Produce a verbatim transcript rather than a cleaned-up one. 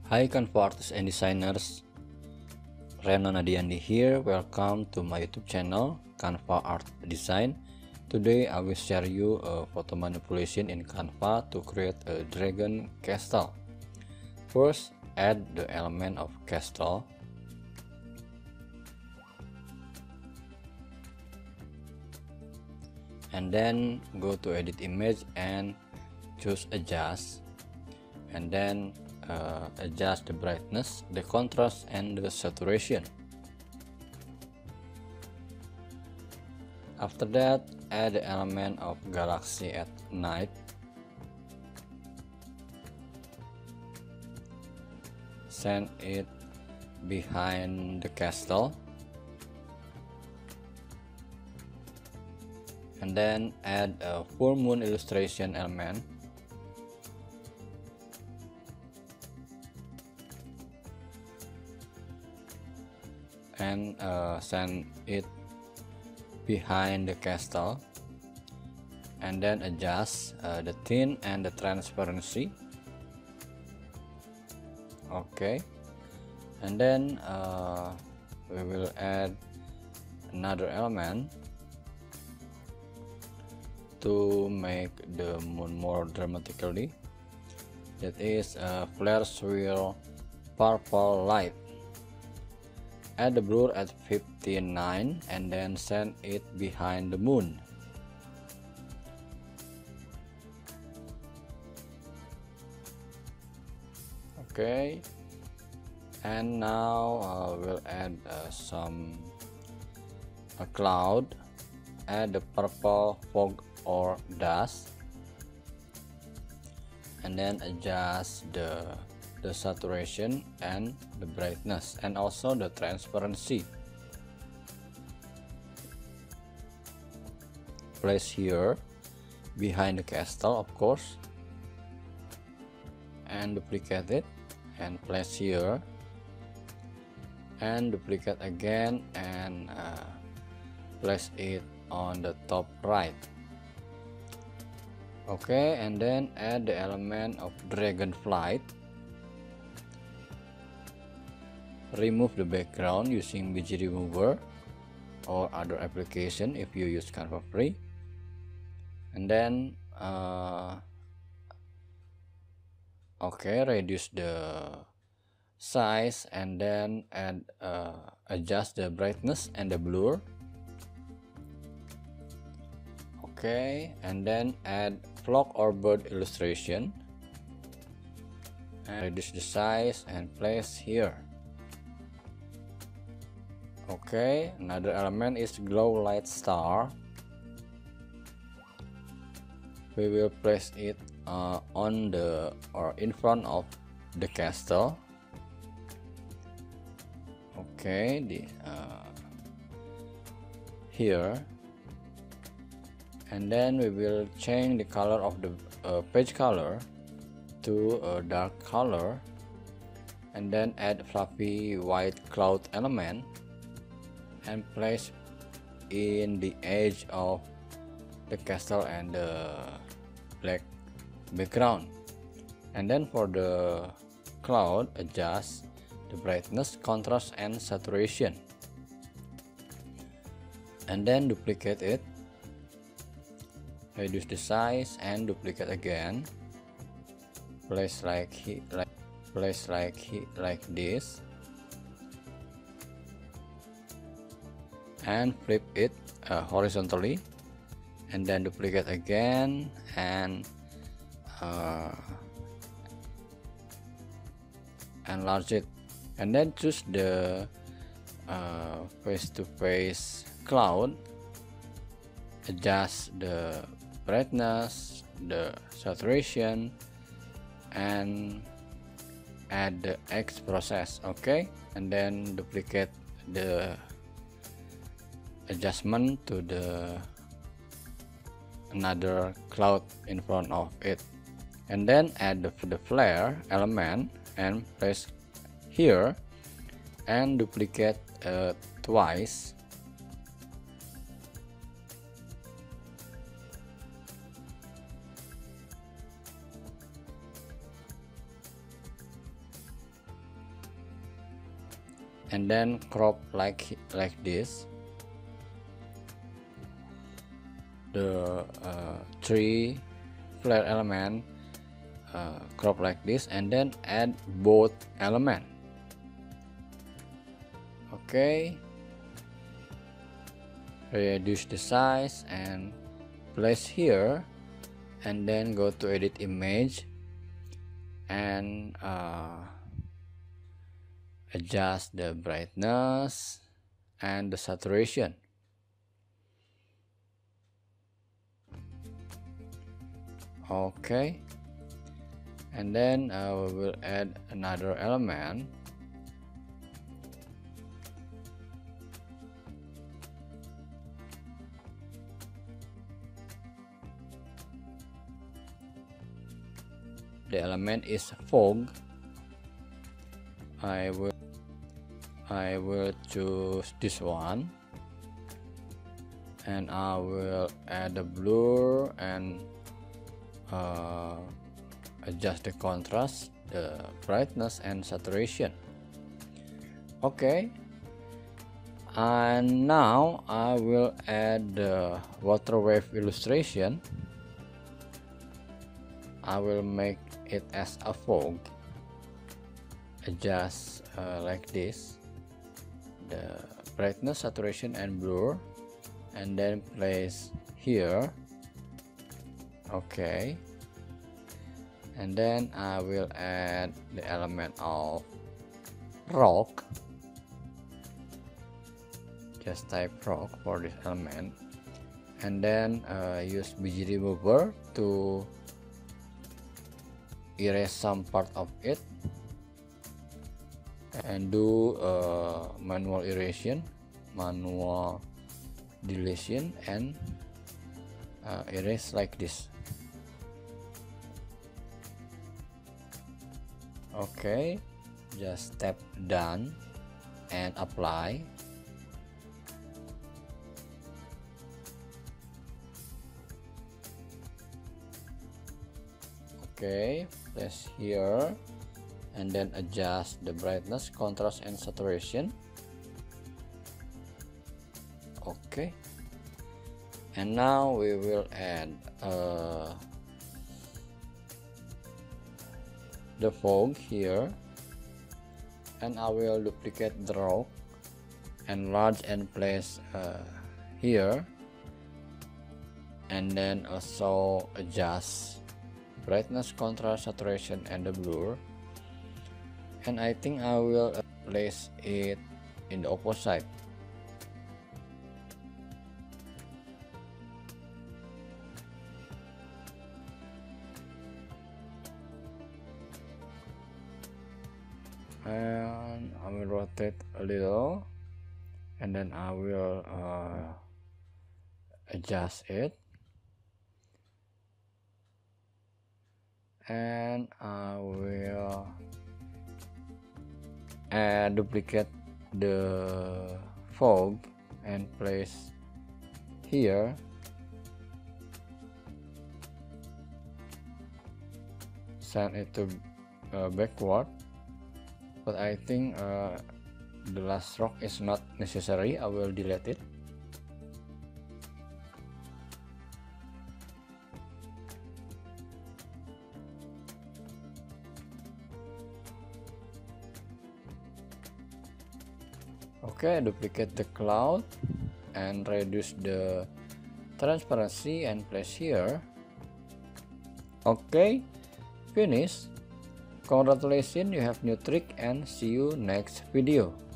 Hi Canva artists and designers, Reno Nadiandi here. Welcome to my YouTube channel Canva Art Design. Today I will share you a photo manipulation in Canva to create a dragon castle. First, add the element of castle. And then go to edit image and choose adjust, and then uh, adjust the brightness, the contrast, and the saturation. After that, add the element of galaxy at night. Send it behind the castle. And then add a full moon illustration element. And uh, send it behind the castle. And then adjust uh, the tint and the transparency. Okay. And then uh, we will add another element to make the moon more dramatically. That is a flare swirl purple light. Add the blur at fifty-nine and then send it behind the moon. Okay, and now uh, we'll add uh, some a cloud. Add the purple fog or dust, and then adjust the the saturation and the brightness and also the transparency. Place here behind the castle, of course, and duplicate it and place here and duplicate again and uh, place it on the top right. Okay, and then add the element of dragon flight. Remove the background using B G Remover or other application if you use Canva free. And then uh, okay, reduce the size and then add uh, adjust the brightness and the blur. Okay, and then add flock or bird illustration and reduce the size and place here. Okay, another element is glow light star. We will place it uh, on the or in front of the castle. Okay, the uh, here. And then we will change the color of the uh, page color to a dark color, and then add fluffy white cloud element and place in the edge of the castle and the black background. And then for the cloud, adjust the brightness, contrast, and saturation, and then duplicate it. Reduce the size and duplicate again. Place like he, like place like he, like this, and flip it uh, horizontally, and then duplicate again and uh, enlarge it, and then choose the uh, face-to-face cloud. Adjust the brightness, the saturation, and add the X process. Okay, and then duplicate the adjustment to the another cloud in front of it, and then add the, the flare element and place here and duplicate uh, twice. and then crop like like this. The uh, three flare element uh, crop like this, and then add both element. Okay, reduce the size and place here, and then go to edit image and uh, adjust the brightness and the saturation. Okay, and then uh, we will add another element. The element is fog. I will I will choose this one, and I will add a blur and uh, adjust the contrast, the brightness and saturation. Okay, and now I will add the water wave illustration. I will make it as a fog. Adjust uh, like this, the brightness, saturation and blur, and then place here. Okay, and then I will add the element of rock. Just type rock for this element, and then uh, use B G remover to erase some part of it, and do uh, manual erasure, manual deletion, and uh, erase like this. Okay, just tap done and apply. Okay, place here and then adjust the brightness, contrast and saturation. Okay, and now we will add uh, the fog here, and I will duplicate the rock, enlarge and place uh, here, and then also adjust brightness, contrast, saturation and the blur. And I think I will uh, place it in the opposite. And I will rotate a little, and then I will uh, adjust it, and I will add duplicate the fog and place here. Send it to uh, backward. But I think uh, the last rock is not necessary. I will delete it. Okay, duplicate the cloud and reduce the transparency and place here. Okay, finish. Congratulations, you have new trick, and see you next video.